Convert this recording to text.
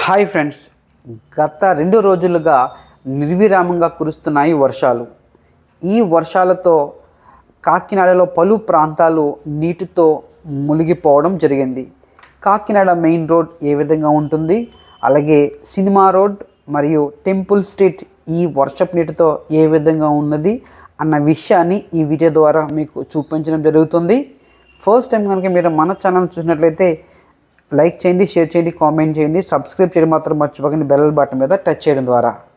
Hi friends, గత 2 రోజులుగా నిర్విరామంగా కురుస్తున్నాయి వర్షాలు. ఈ వర్షాలతో కాకినాడలో పలు ప్రాంతాలు నీటితో మునిగిపోవడం జరిగింది. కాకినాడ మెయిన్ రోడ్ ఏ విధంగా ఉంటుంది, అలాగే సినిమా రోడ్ మరియు టెంపుల్ స్ట్రీట్ ఈ వర్షపు నీటితో ఏ విధంగా ఉన్నది అన్న విషయాన్ని ఈ వీడియో ద్వారా మీకు చూపించడం జరుగుతుంది. ఫస్ట్ టైం కనుక మీరు మన ఛానల్ చూసినట్లయితే లైక్ చేయండి, షేర్ చేయండి, కామెంట్ చేయండి, సబ్స్క్రైబ్ చేయడం మాత్రం మర్చిపోకండి. బెల్ బటన్ మీద టచ్ చేయడం ద్వారా